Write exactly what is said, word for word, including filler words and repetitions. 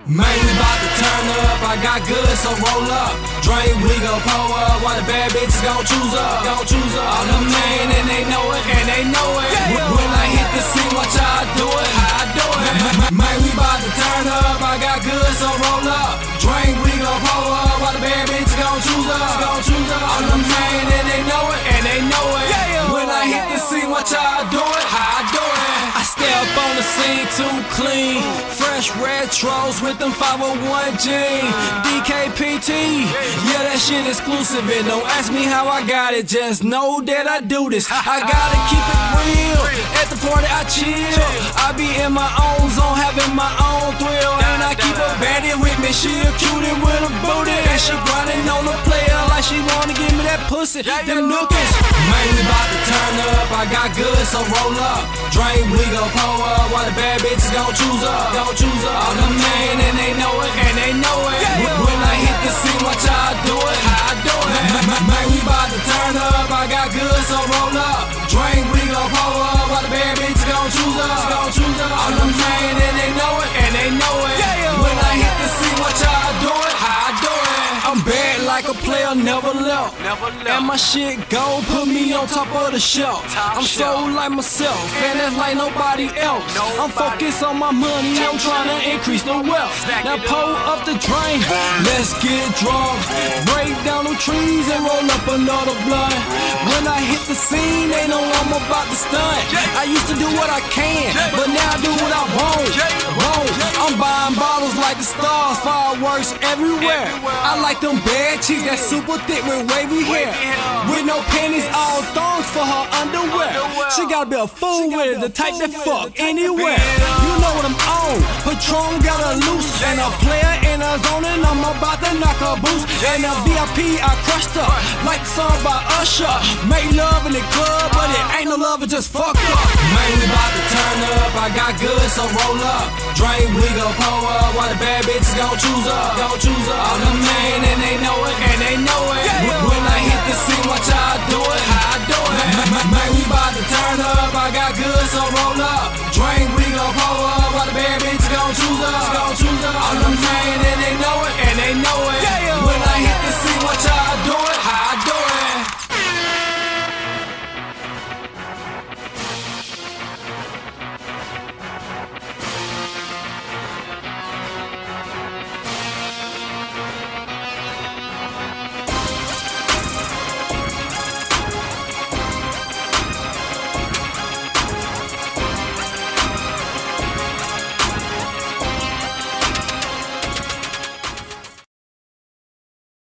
Man, we bout to turn up, I got good, so roll up. Drink, we gon' pour up, while the bad bitches gon' choose up. Gon' choose up. All them man, and they know it, and they know it. Yeah. When I hit the scene, watch how I do it, how I do it. Man, we bout to turn up, I got good, so roll up. Drink, we gon' pour up, while the bad bitches gon' choose up. Gon' choose up. All them man, and they know it, and they know it. Yeah. When I hit the scene, watch how I do it, how I do it. I step on the scene too clean. Fresh retros with them five oh one jeans. D K P T, yeah, that shit exclusive. And don't ask me how I got it, just know that I do this. I gotta keep it real. At the party I chill. I be in my own zone, having my own thrill. And I keep a baddie with me, she a cutie with a booty. And she grinding on the player like she wanna give me that pussy. Them nookies. Man, we bout to turn up, I got good, so roll up. Drink, we gon' pour up, while the bad bitches gon' choose up. Gon' choose up. All them man, and they know it, and they know it. Yeah. When I hit the scene, watch how I do it, how I do it. Man, man, we bout to turn up, I got good, so roll up. Drink, we gon' pour up, while the bad bitches gon' choose up. Gon' choose up. All them man, and they know it, and they know it. Yeah. When I hit the scene, watch how I do it, how I do it. I'm bad like a player, never left. Never left. And my shit go, put me on top of the shelf. Top I'm shelf. So like myself, and that's like nobody else. Nobody. I'm focused on my money, I'm trying to increase the wealth. Stack now pull up the drain, let's get drunk. Break down the trees and roll up another blunt. When I hit the scene, they know I'm about to stunt. I used to do what I can, but now I do what I want. Won't. I'm buying bottles like the stars, fireworks everywhere. I like them bad chicks that super thick with wavy hair. With no panties, all thongs for her underwear. She gotta be a fool with it, the type that fuck anywhere. You know what I'm on. Patron got her loose, and a player in a zone, and I'm about to knock her boost. And a V I P, I crushed her like the song by Usher. Make love in the club, but it ain't no love, it just fucked up. Man, we bout to turn up, I got good, so roll up. Drink, we gon' pour up, while the bad bitches gon' choose up. Gon' choose up. All them man, and they know it, and they know it. When I hit the scene, watch how I do it, how I do it. Man, we bout to turn up, I got good, so roll up. Drink, we gon' pour up, while the bad bitches gon' choose up. Gon' choose up. All them man, and they know it.